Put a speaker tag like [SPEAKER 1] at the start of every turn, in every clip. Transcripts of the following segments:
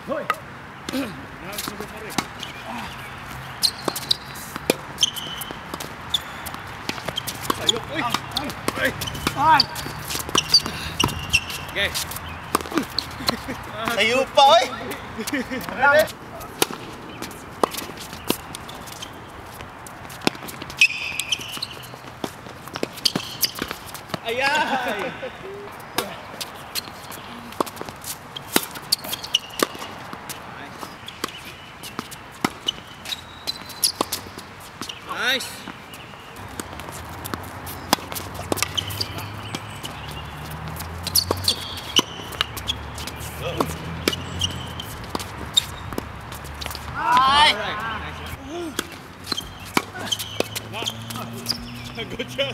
[SPEAKER 1] Hoy! Sayop, uy! Ay! Ay! Okay.
[SPEAKER 2] Sayop pa, oy!
[SPEAKER 1] Ayay! Nice!
[SPEAKER 2] Ay!
[SPEAKER 1] Good shot!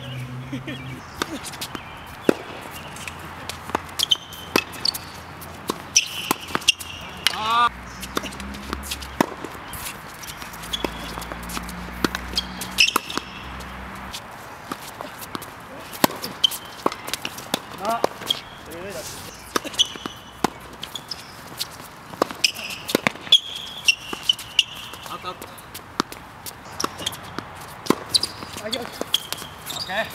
[SPEAKER 1] Out. Ayun. Okay.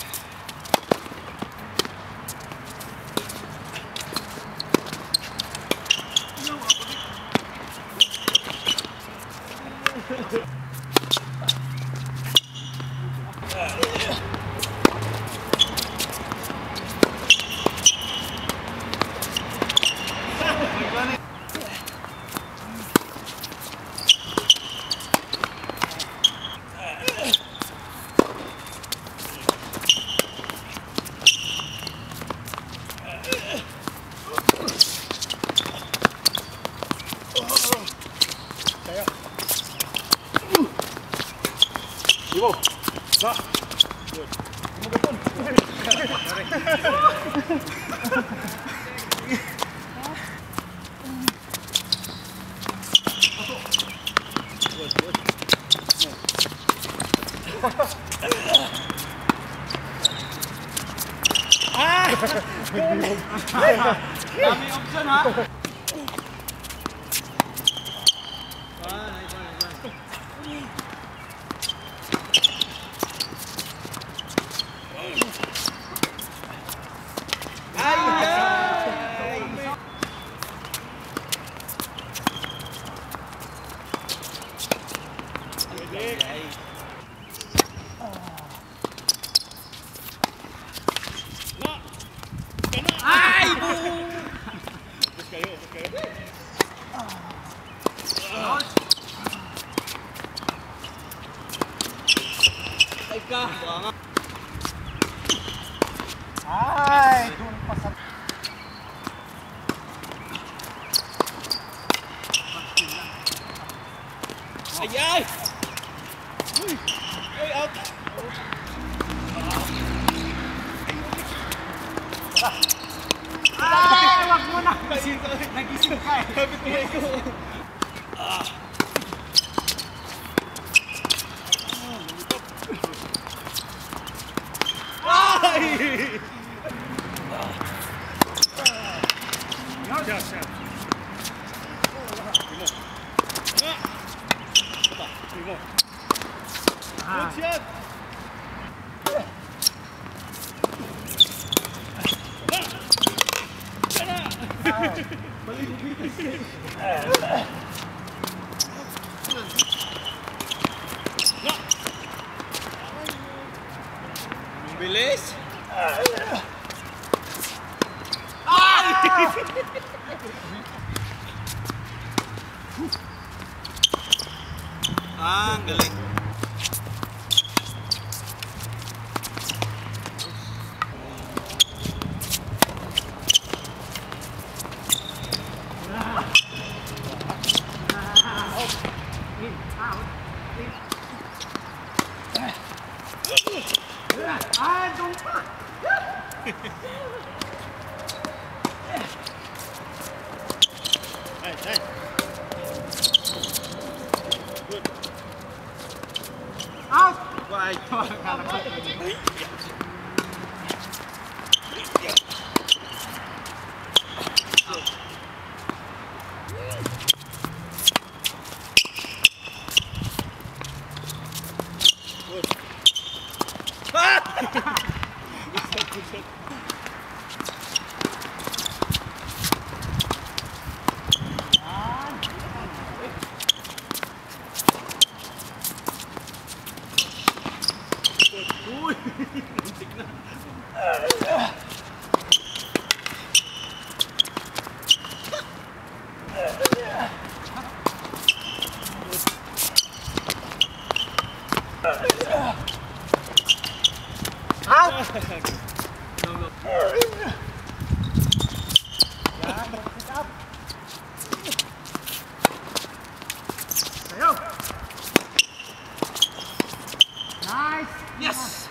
[SPEAKER 1] Iwo. Ba. Good. Magapon. Good. Dami option ha. Ay! Bus kayo. Ay ka!
[SPEAKER 2] Ay! Doon pa sa...
[SPEAKER 1] Ay! Uy, out!
[SPEAKER 2] Ay! Wag mo na!
[SPEAKER 1] Nagising ka eh. Kapit ko ikaw. Ay! Shot. Primo. Good shot. Bilis. Ang galing.
[SPEAKER 2] Ay! Doon pa!
[SPEAKER 1] Nice. Good.
[SPEAKER 2] Out!
[SPEAKER 1] Bye.
[SPEAKER 2] Out!
[SPEAKER 1] No, no.
[SPEAKER 2] Yan, sit up. Sayo. Nice.
[SPEAKER 1] Yes!